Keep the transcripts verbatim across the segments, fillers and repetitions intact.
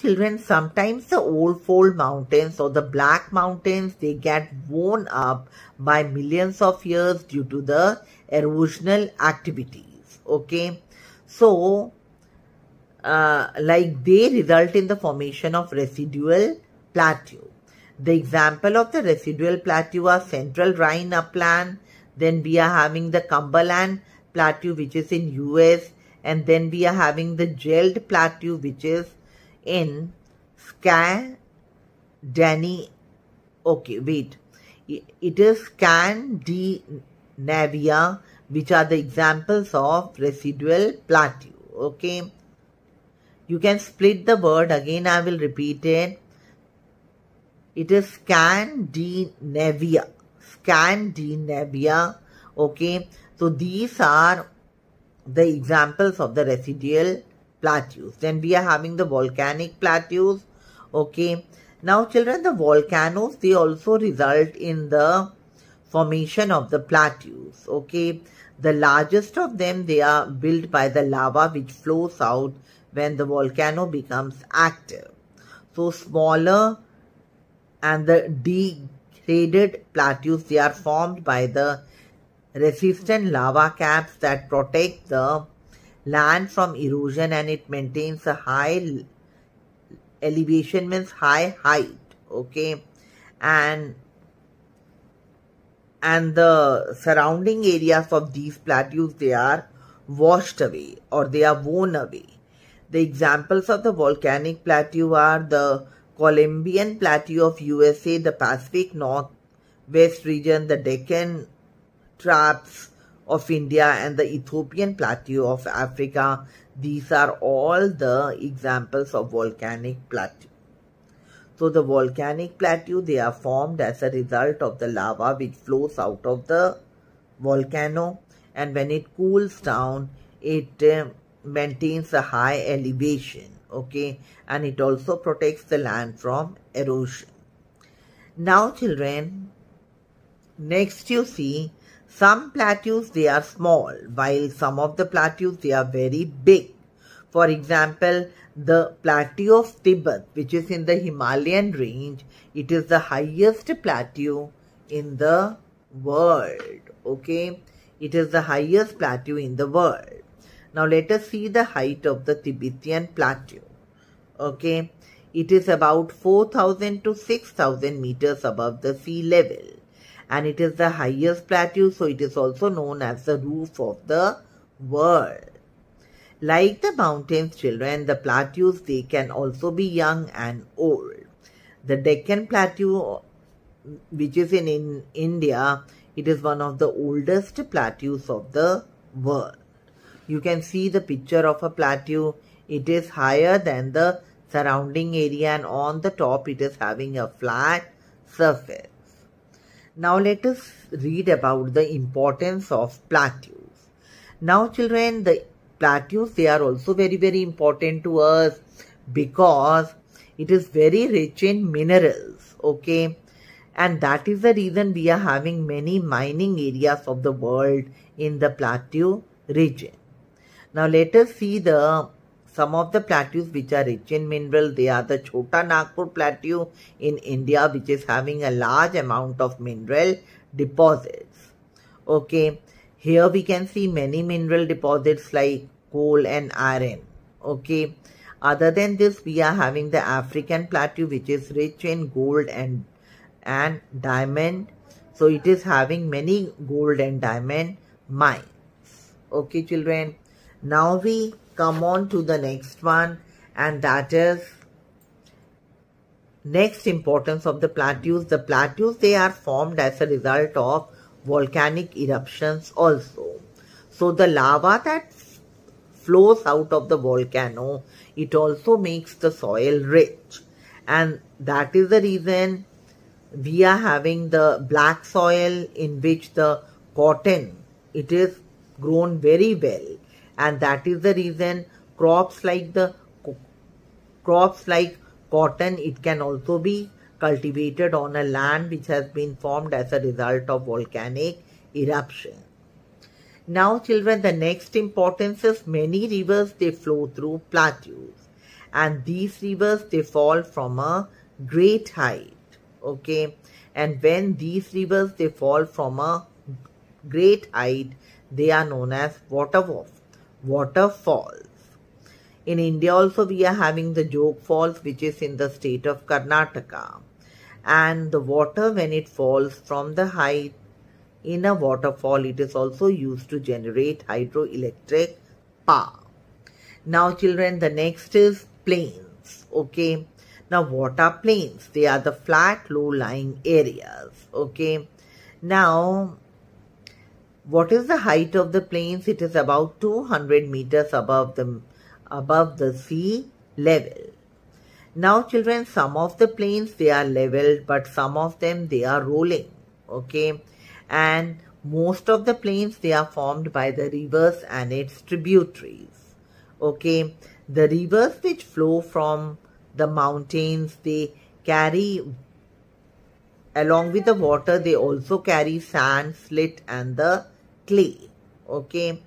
Children, sometimes the old fold mountains or the black mountains, they get worn up by millions of years due to the erosional activities. Okay, so uh, like they result in the formation of residual plateau. The example of the residual plateau are Central Rhine upland. Then we are having the Cumberland plateau, which is in U S, and then we are having the Geld plateau, which is in Scandinavia. Okay, wait. It is Scandinavia, which are the examples of residual plateau. Okay. You can split the word. Again, I will repeat it. It is Scandinavia. Scandinavia. Okay. So these are the examples of the residual plateaus. Then we are having the volcanic plateaus. Okay. Now children, the volcanoes, they also result in the formation of the plateaus. Okay. The largest of them, they are built by the lava which flows out when the volcano becomes active. So smaller and the degraded plateaus, they are formed by the resistant lava caps that protect the land from erosion, and it maintains a high elevation, means high height. Okay, and and the surrounding areas of these plateaus, they are washed away or they are worn away. The examples of the volcanic plateau are the Columbian Plateau of U S A, the Pacific Northwest region, the Deccan Traps of India, and the Ethiopian Plateau of Africa. These are all the examples of volcanic plateau. So the volcanic plateau, they are formed as a result of the lava which flows out of the volcano, and when it cools down, it uh, maintains a high elevation. Okay, and it also protects the land from erosion. Now children, next you see some plateaus, they are small, while some of the plateaus, they are very big. For example, the plateau of Tibet, which is in the Himalayan range, it is the highest plateau in the world. Okay, it is the highest plateau in the world. Now let us see the height of the Tibetan plateau. Okay, it is about four thousand to six thousand meters above the sea level, and it is the highest plateau, so it is also known as the roof of the world. Like the mountains, children, the plateaus, they can also be young and old. The Deccan Plateau, which is in, in India, it is one of the oldest plateaus of the world. You can see the picture of a plateau. It is higher than the surrounding area, and on the top it is having a flat surface. Now let us read about the importance of plateaus. Now children, the plateaus, they are also very very important to us because it is very rich in minerals. Okay, and that is the reason we are having many mining areas of the world in the plateau region. Now let us see the some of the plateaus which are rich in mineral. They are the Chota Nagpur Plateau in India, which is having a large amount of mineral deposits. Okay, here we can see many mineral deposits like coal and iron. Okay, other than this, we are having the African Plateau, which is rich in gold and and diamond. So it is having many gold and diamond mines. Okay children, now we come on to the next one, and that is next importance of the plateaus. The plateaus, they are formed as a result of volcanic eruptions also. So the lava that flows out of the volcano, it also makes the soil rich, and that is the reason we are having the black soil in which the cotton, it is grown very well, and that is the reason crops like the crops like cotton, it can also be cultivated on a land which has been formed as a result of volcanic eruption. Now children, the next importance is many rivers, they flow through plateaus, and these rivers, they fall from a great height. Okay, and when these rivers, they fall from a great height, they are known as water waterfalls. In India also we are having the Jog Falls, which is in the state of Karnataka, and the water, when it falls from the height in a waterfall, it is also used to generate hydroelectric power. Now children, the next is plains. Okay, now what are plains? They are the flat low-lying areas. Okay, now what is the height of the plains? It is about two hundred meters above the above the sea level. Now children, some of the plains, they are leveled, but some of them, they are rolling. Okay, and most of the plains, they are formed by the rivers and its tributaries. Okay, the rivers which flow from the mountains, they carry, along with the water, they also carry sand, silt and the clay. Okay,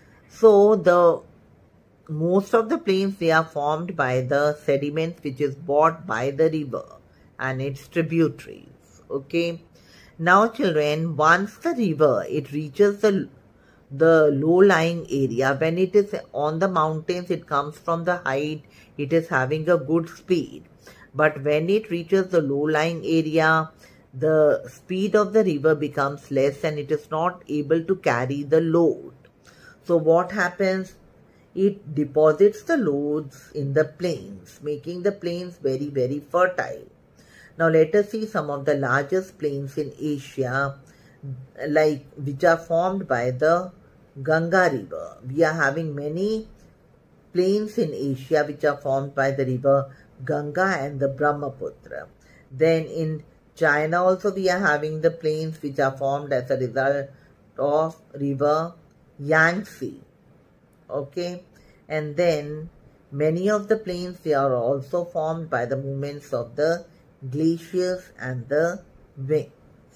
so the most of the plains, they are formed by the sediments which is brought by the river and its tributaries. Okay, now children, once the river, it reaches the the low-lying area, when it is on the mountains, it comes from the height, it is having a good speed. But when it reaches the low-lying area, the speed of the river becomes less and it is not able to carry the load. So what happens? It deposits the loads in the plains, making the plains very, very fertile. Now let us see some of the largest plains in Asia, like which are formed by the Ganga river. We are having many plains in Asia which are formed by the river Ganga and the Brahmaputra. Then in China also we are having the plains which are formed as a result of river Yangtze. Okay, and then many of the plains, they are also formed by the movements of the glaciers and the winds.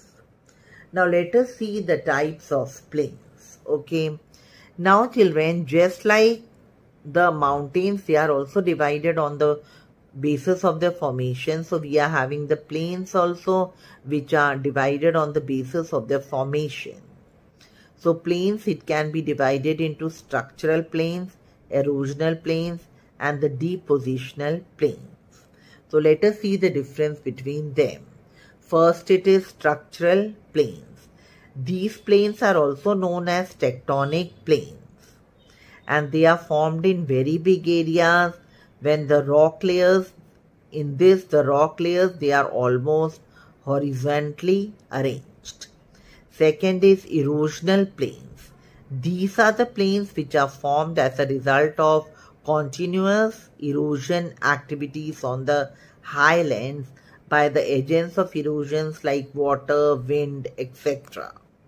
Now let us see the types of plains. Okay, now children, just like the mountains, they are also divided on the basis of their formation. So we are having the plains also, which are divided on the basis of their formation. So plains, it can be divided into structural plains, erosional plains and the depositional plains. So let us see the difference between them. First, it is structural plains. These plains are also known as tectonic plains, and they are formed in very big areas when the rock layers, in this the rock layers, they are almost horizontally arranged. Second is erosional plains. These are the plains which are formed as a result of continuous erosion activities on the highlands by the agents of erosions like water, wind, et cetera.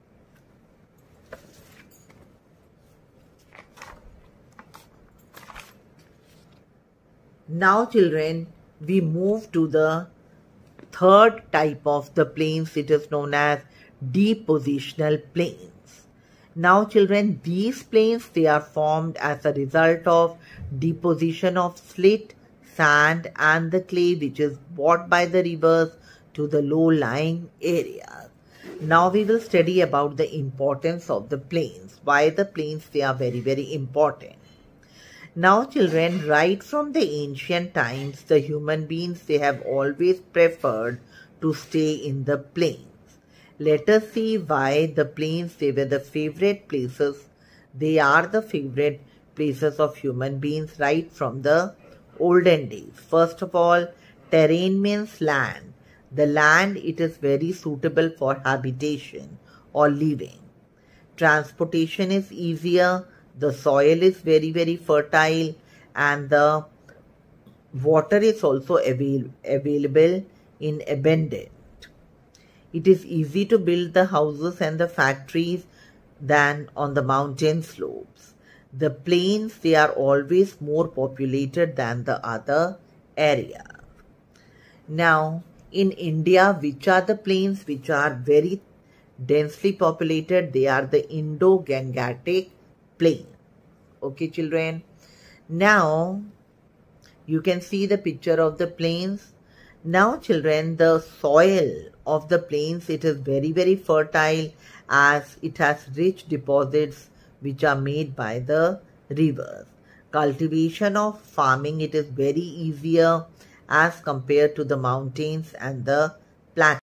Now children, we move to the third type of the plains. It is known as depositional plains. Now children, these plains, they are formed as a result of deposition of silt, sand and the clay which is brought by the rivers to the low-lying areas. Now we will study about the importance of the plains. Why the plains, they are very, very important. Now children, right from the ancient times, the human beings, they have always preferred to stay in the plains. Let us see why the plains, they were the favorite places. They are the favorite places of human beings right from the olden days. First of all, terrain means land. The land, it is very suitable for habitation or living. Transportation is easier. The soil is very, very fertile and the water is also avail available in abundance. It is easy to build the houses and the factories than on the mountain slopes. The plains, they are always more populated than the other areas. Now, in India, which are the plains which are very densely populated? They are the Indo-Gangetic plain. Okay children, now You can see the picture of the plains. Now children, the soil of the plains, it is very very fertile as it has rich deposits which are made by the rivers. Cultivation of farming, it is very easier as compared to the mountains and the plateaus.